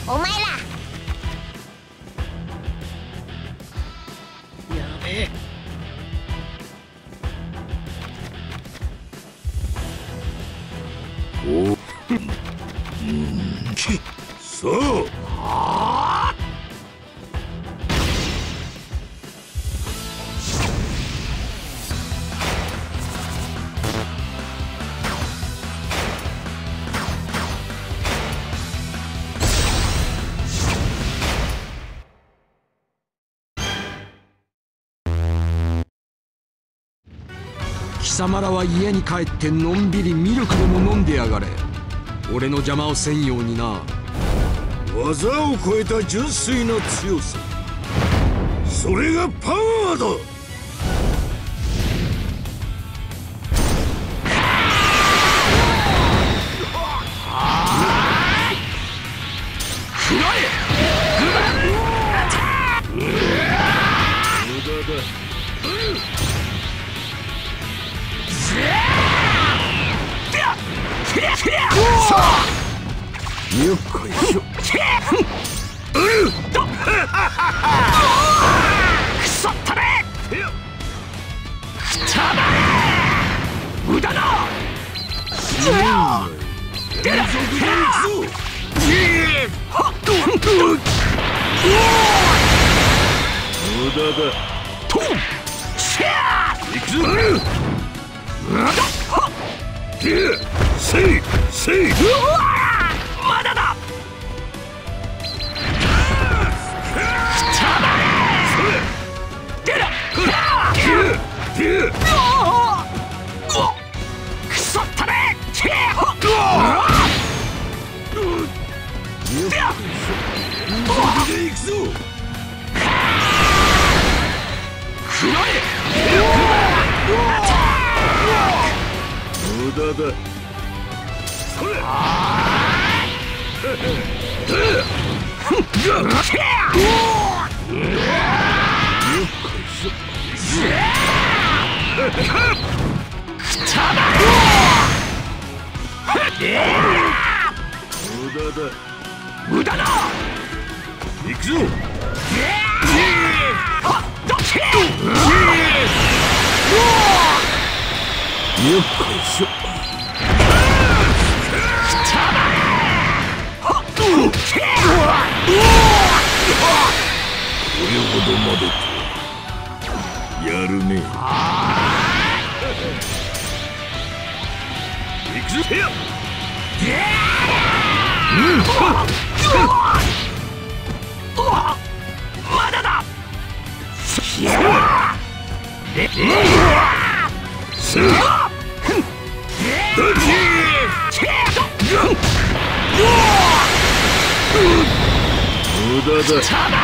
お前ら。 やべえ。 おさあ貴様らは家に帰ってのんびりミルクでも飲んでやがれ。俺の邪魔をせんようにな。 技を超えた純粋な強さ、それがパワーだ。よっこいしょ。 くそったれ。くたばれ。無駄だ。 無駄だ。 と行くぞ。 せいせい。 まだだ。くそったれ。 で行くぞ。 くらえ。 無駄だ。それ。 無駄だ。 行くぞ。よっこいしょ。これほどまでとやるね。行くぞ。 まだだ。 無駄だ。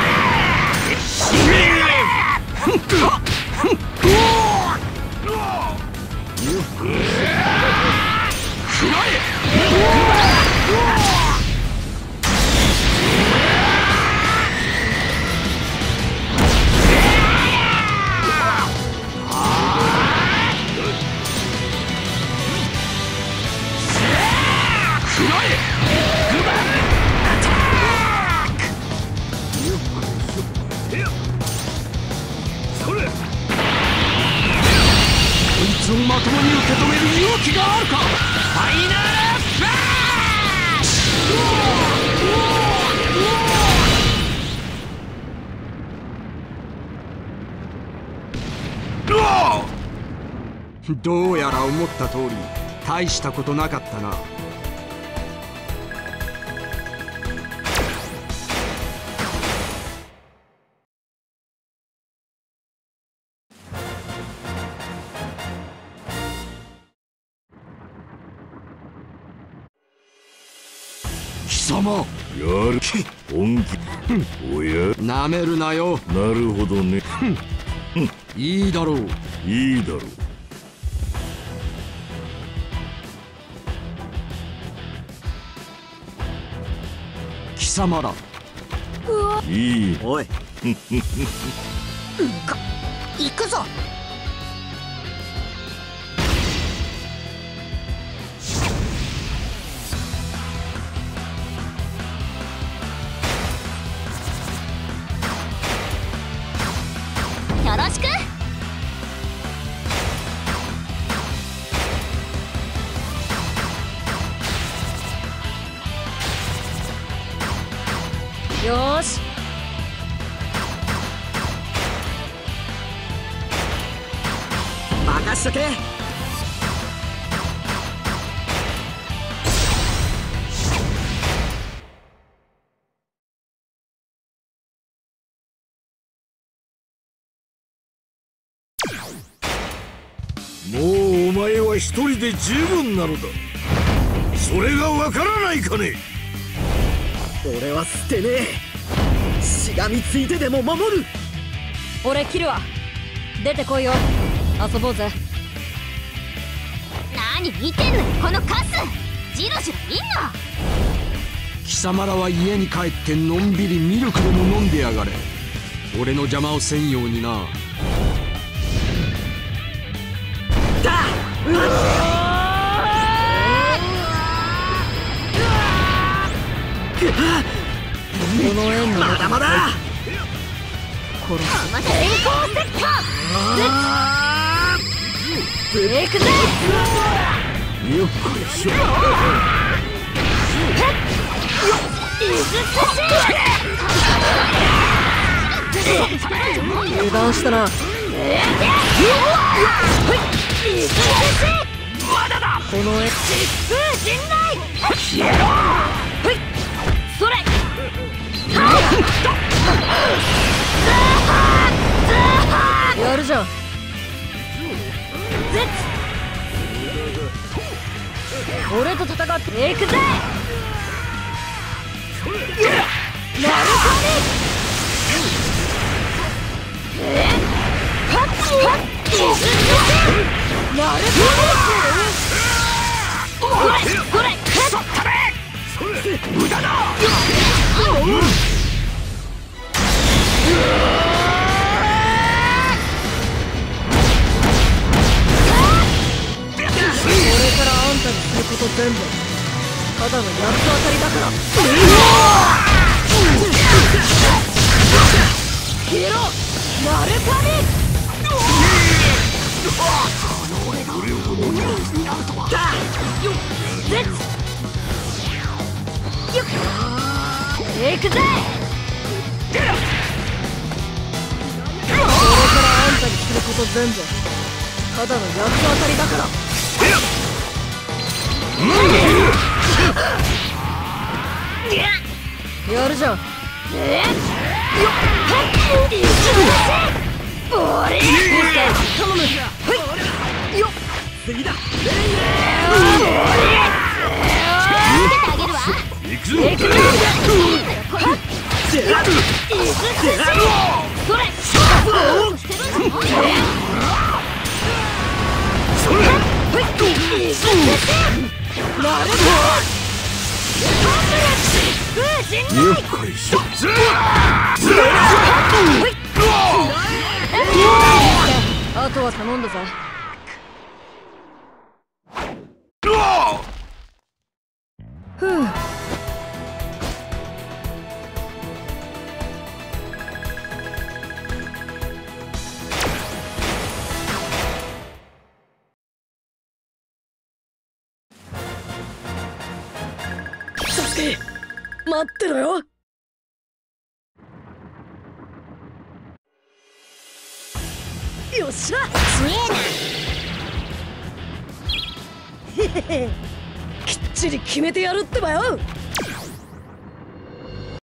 こいつをまともに受け止める勇気があるか。 ファイナルフラッシュ。どうやら思った通り大したことなかったな。貴様、 やる気本気。おや、 なめるなよ。 なるほどね。 いいだろう。 いいだろう。 貴様ら。 いい。 おい。 行くぞ。 よーし。任しとけ。 もうお前は一人で十分なのだ。それがわからないかね。 俺は捨てねえ。しがみついてでも守る。俺切るわ。出てこいよ。遊ぼうぜ。 何見てんのよこのカス。ジロジロいんな。 貴様らは家に帰ってのんびりミルクでも飲んでやがれ。俺の邪魔をせんようにな。 この縁のまだまだ殺す。 また電光石火。ブレイクぜ。 よっこいしょ。 油断したな。この絵疾風陣内消えろ。それやるじゃん。俺と戦っていくぜ。 なるほど。なるほど。これ無駄だ。 これからあんたにすること全部ただの八つ当たりだから。 消えろ。なるほど。行くぜ。 これからあんたにすること全部ただの八つ当たりだから。やるじゃん。頼む。よっ次だ。 あげるわ。 行くぞ。 それよっこいしょ。 あとは頼んだぜ。ふう。サスケ、待ってろよ。よっしゃ。 強えな。 へへへ、きっちり決めてやるってばよ。